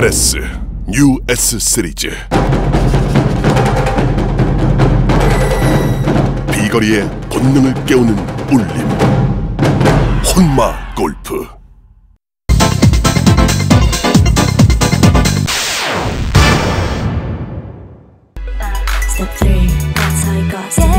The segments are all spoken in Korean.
LS 뉴 S 시리즈. 비거리의 본능을 깨우는 울림. 혼마 골프. Step 3, that's how you got to do.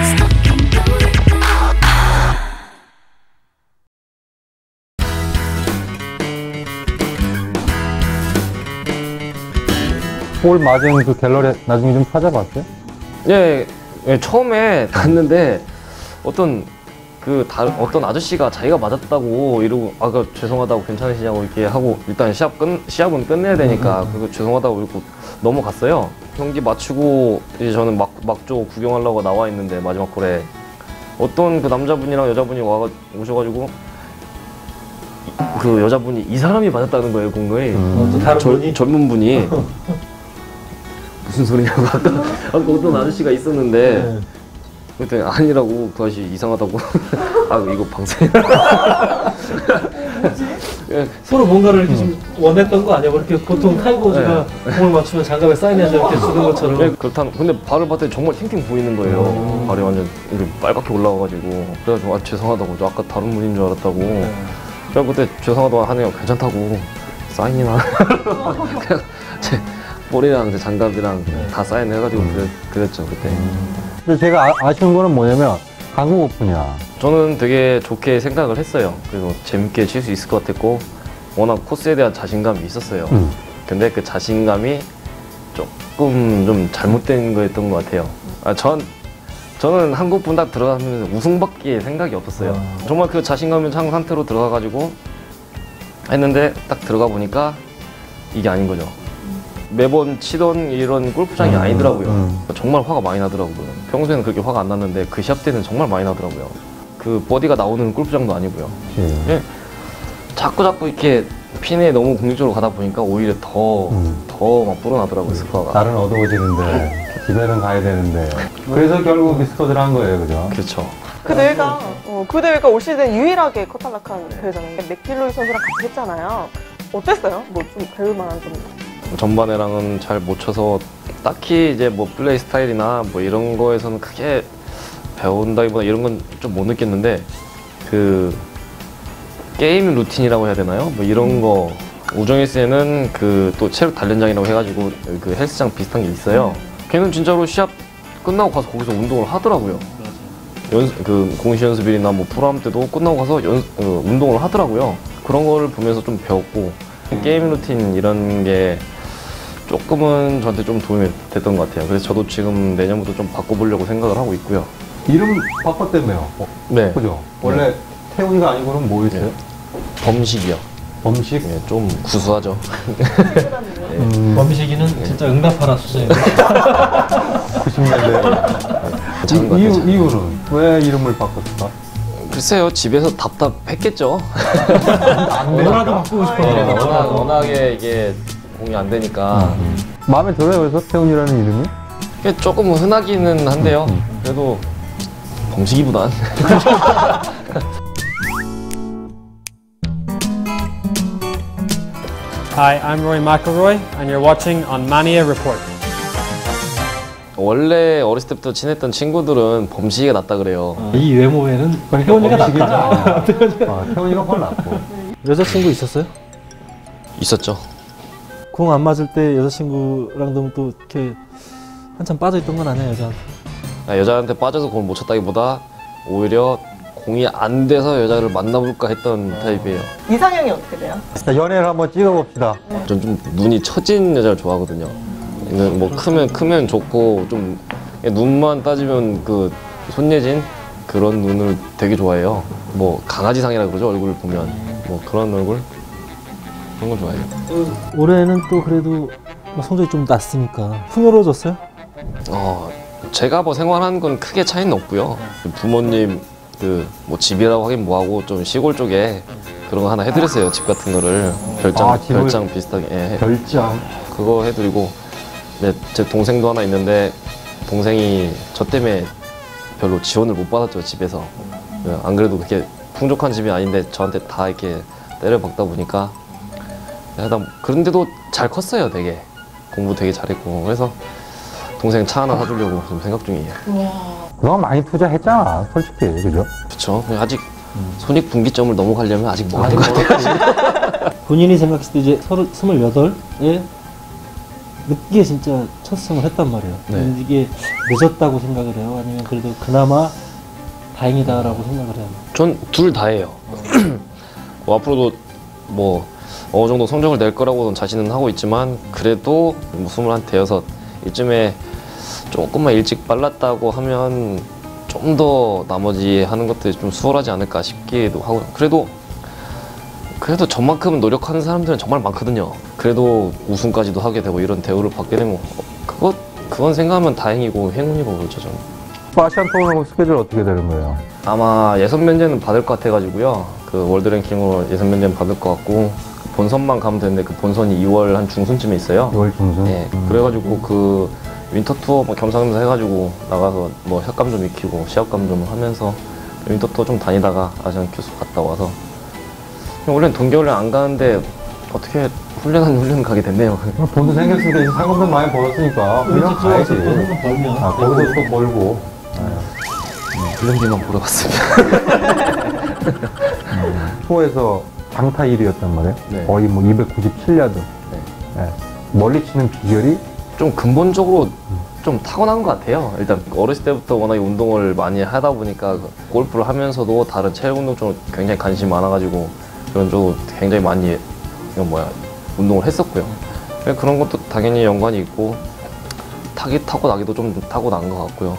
볼 맞은 그 갤러리 나중에 좀 찾아봤어요? 예, 예, 처음에 갔는데 어떤 어떤 아저씨가 자기가 맞았다고 이러고 죄송하다고 괜찮으시냐고 이렇게 하고 일단 시합은 끝내야 되니까 그거 죄송하다고 이러고 넘어갔어요. 경기 마치고 이제 저는 막조 구경하려고 나와 있는데 마지막 홀에 어떤 그 남자분이랑 여자분이 오셔가지고 그 여자분이 이 사람이 맞았다는 거예요, 공을. 또 다른 분이? 젊은 분이. 무슨 소리냐고 아까 어떤 아저씨가 있었는데 네. 그랬더니 아니라고 그 아저씨 이상하다고. 이거 방송이야. 서로 뭔가를 이렇게 좀 원했던 거 아니야? 이렇게 보통 타이거즈가 공을 맞추면 장갑에 사인해서 이렇게 주는 것처럼. 네, 그렇다는. 근데 발을 봤더니 정말 팅팅 보이는 거예요. 발이 완전 이렇게 빨갛게 올라와가지고. 그래가지고 죄송하다고. 저 아까 다른 분인 줄 알았다고. 그래서 그때 죄송하다고 하네요. 괜찮다고. 사인이나. 그냥 제 볼이랑 제 장갑이랑 다 사인해가지고 그랬죠 그때. 근데 제가 아쉬운 거는 뭐냐면 한국 오픈이야. 저는 되게 좋게 생각을 했어요. 그래서 재밌게 칠 수 있을 것 같았고 워낙 코스에 대한 자신감이 있었어요. 근데 그 자신감이 조금 좀 잘못된 거였던 것 같아요. 저는 한국 분 딱 들어가면서 우승밖에 생각이 없었어요. 정말 그 자신감이 찬 상태로 들어가가지고 했는데 딱 들어가 보니까 이게 아닌 거죠. 매번 치던 이런 골프장이 아니더라고요. 정말 화가 많이 나더라고요. 평소에는 그렇게 화가 안 났는데 그 시합 때는 정말 많이 나더라고요. 그 버디가 나오는 골프장도 아니고요. 예. 자꾸 이렇게 핀에 너무 공격적으로 가다 보니까 오히려 더 막 불어나더라고요, 스코어가. 날은 어두워지는데 집에는 가야 되는데. 그래서 결국 미스컷을 한 거예요, 그죠? 그렇죠. 그 대회가 올 시즌 유일하게 컷탈락한 대회잖아요. 맥길로이 선수랑 같이 했잖아요. 어땠어요? 뭐 좀 배울 만한 점. 전반에랑은 잘 못 쳐서 딱히 이제 뭐 플레이 스타일이나 뭐 이런 거에서는 크게 배운다기보다 이런 건 좀 못 느꼈는데 그 게임 루틴이라고 해야 되나요? 뭐 이런 거 우정일스에는 그 또 체육 단련장이라고 해가지고 그 헬스장 비슷한 게 있어요. 걔는 진짜로 시합 끝나고 가서 거기서 운동을 하더라고요. 그 공시 연습일이나 뭐 프로암 때도 끝나고 가서 운동을 하더라고요. 그런 거를 보면서 좀 배웠고 게임 루틴 이런 게 조금은 저한테 좀 도움이 됐던 것 같아요. 그래서 저도 지금 내년부터 좀 바꿔보려고 생각을 하고 있고요. 이름 바꿨다며요? 네. 그죠? 원래 태훈이가 아니고는 뭐였어요? 범식이요. 범식? 네, 좀 구수하죠. 범식이는 진짜 응답하라 수준이에요. 90년대. 이유는? 왜 이름을 바꿨을까? 글쎄요, 집에서 답답했겠죠. 뭐라도 바꾸고 싶어요. 워낙에 이게 공이 안 되니까. 마음에 들어요, 그래서 태훈이라는 이름이? 이게 조금 흔하기는 한데요. 그래도 범식이보단. Hi, I'm Rory McIlroy, and you're watching on Mania Report. 원래 어렸을 때부터 친했던 친구들은 범식이가 낫다 그래요. 이 외모에는 태훈이가 낫다. 태훈이가 훨 낫고. 여자친구 있었어요? 있었죠. 공 안 맞을 때 여자친구랑도 또 이렇게 한참 빠져있던 건 아니야, 여자한테? 여자한테 빠져서 공을 못 쳤다기보다 오히려 공이 안 돼서 여자를 만나볼까 했던 타입이에요. 이상형이 어떻게 돼요? 자, 연애를 한번 찍어봅시다. 전 좀 눈이 처진 여자를 좋아하거든요. 뭐 크면 좋고 좀 눈만 따지면 그 손예진 그런 눈을 되게 좋아해요. 뭐 강아지상이라 그러죠, 얼굴을 보면. 뭐 그런 얼굴? 그런 걸 좋아해요. 올해는 또 그래도 성적이 좀 낮으니까 풍요로워졌어요? 제가 뭐 생활하는 건 크게 차이는 없고요. 부모님 뭐 집이라고 하긴 뭐하고 좀 시골 쪽에 그런 거 하나 해드렸어요. 집 같은 거를 별장 비슷하게. 예. 별장? 그거 해드리고. 네, 제 동생도 하나 있는데 동생이 저 때문에 별로 지원을 못 받았죠, 집에서. 안 그래도 그렇게 풍족한 집이 아닌데 저한테 다 이렇게 때려박다 보니까 그런데도 잘 컸어요. 되게 공부 되게 잘했고 그래서 동생 차 하나 사주려고 좀 생각 중이에요. 그동안 많이 투자했잖아, 솔직히, 그죠? 그렇죠. 아직 손익분기점을 넘어가려면 아직 멀은 것 같아요. 본인이 생각했을 때 이제 28에 늦게 진짜 첫 승을 했단 말이에요. 네. 근데 이게 늦었다고 생각을 해요? 아니면 그래도 그나마 다행이다라고 생각을 해요? 전 둘 다예요. 앞으로도 뭐 어느 정도 성적을 낼 거라고는 자신은 하고 있지만 그래도 뭐 21, 대여섯 이쯤에 조금만 일찍 빨랐다고 하면 좀 더 나머지 하는 것들이 좀 수월하지 않을까 싶기도 하고요. 그래도 저만큼 노력하는 사람들은 정말 많거든요. 그래도 우승까지도 하게 되고 이런 대우를 받게 되면 그건 생각하면 다행이고 행운이고 그렇죠. 저는. 아시안 투어 스케줄 어떻게 되는 거예요? 아마 예선 면제는 받을 것 같아가지고요. 그 월드 랭킹으로 예선 면제는 받을 것 같고 본선만 가면 되는데 그 본선이 2월 한 중순쯤에 있어요. 2월 중순? 네. 그래가지고 그 윈터 투어 뭐 겸사겸사 해가지고 나가서 뭐 샷감 좀 익히고 시합감 좀 하면서 윈터 투어 좀 다니다가 아시안 큐스 갔다 와서 원래는 동계훈련 안 가는데 어떻게 훈련 가게 됐네요. 돈도 생겼으니까 이제 상금도 많이 벌었으니까 그냥 가야지. 한번 벌면. 아, 거기서 또 벌고. 훈련비만 보러 갔습니다. 투어에서 장타 1위였단 말이에요. 네. 거의 뭐 297야드. 네. 멀리 치는 비결이 좀 근본적으로 좀 타고난 것 같아요. 일단 어렸을 때부터 워낙에 운동을 많이 하다 보니까 골프를 하면서도 다른 체력 운동 쪽으로 굉장히 관심이 많아가지고 그런 쪽으로 굉장히 많이 운동을 했었고요. 그런 것도 당연히 연관이 있고 타고나기도 좀 타고난 것 같고요.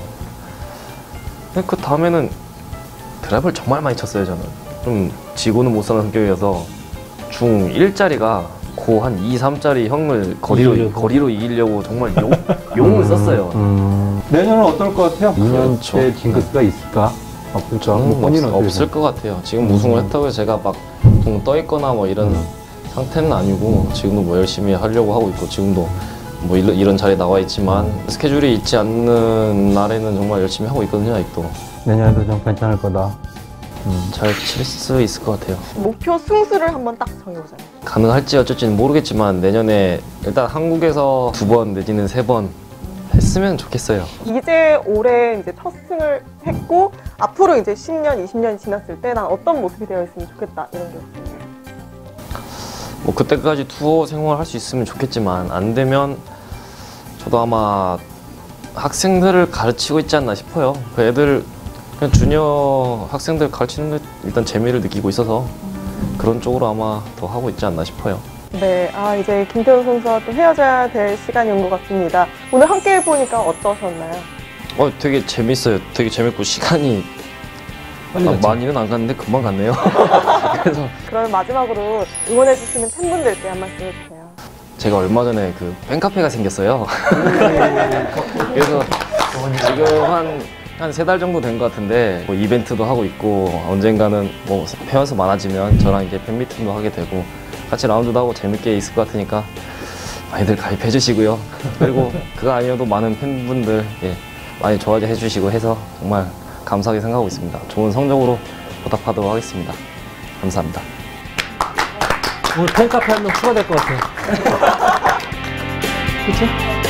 그 다음에는 드라이브를 정말 많이 쳤어요. 저는 좀 지고는 못 사는 성격이어서 중 1짜리가 고 한 2, 3짜리 형을 거리로 이기려고 정말 용을 썼어요. 내년은 어떨 것 같아요? 2년째 그렇죠. 징크스가 있을까? 없을까? 뭐 본인은 없을 것 같아요. 지금 우승을 했다고 해서 제가 막 붕 떠 있거나 뭐 이런 상태는 아니고 지금도 뭐 열심히 하려고 하고 있고 지금도 뭐 이런 자리에 나와 있지만 스케줄이 있지 않는 날에는 정말 열심히 하고 있거든요. 아직도 내년에도 좀 괜찮을 거다. 잘 칠 수 있을 것 같아요. 목표 승수를 한번 딱 정해보자요. 가능할지 어쩔지는 모르겠지만 내년에 일단 한국에서 2번 내지는 3번 했으면 좋겠어요. 이제 올해 이제 첫 승을 했고 앞으로 이제 10년, 20년이 지났을 때 난 어떤 모습이 되어 있으면 좋겠다 이런 게 없어요. 뭐 그때까지 투어 생활할 수 있으면 좋겠지만 안 되면 저도 아마 학생들을 가르치고 있지 않나 싶어요. 그 애들 그냥 주니어 학생들 가르치는 게 일단 재미를 느끼고 있어서 그런 쪽으로 아마 더 하고 있지 않나 싶어요. 네, 이제 김태훈 선수와 또 헤어져야 될 시간이 온 것 같습니다. 오늘 함께 해보니까 어떠셨나요? 되게 재밌어요. 되게 재밌고 시간이 많이는 안 갔는데 금방 갔네요. 그래서 그럼 마지막으로 응원해주시는 팬분들께 한 말씀 해주세요. 제가 얼마 전에 그 팬카페가 생겼어요. 그래서 지금 한 3달 정도 된 것 같은데 뭐 이벤트도 하고 있고 언젠가는 뭐 팬수 많아지면 저랑 이제 팬미팅도 하게 되고 같이 라운드도 하고 재밌게 있을 것 같으니까 많이들 가입해 주시고요. 그리고 그거 아니어도 많은 팬분들 많이 좋아해 주시고 해서 정말 감사하게 생각하고 있습니다. 좋은 성적으로 보답하도록 하겠습니다. 감사합니다. 오늘 팬카페 한 명 추가될 것 같아요. 그렇죠?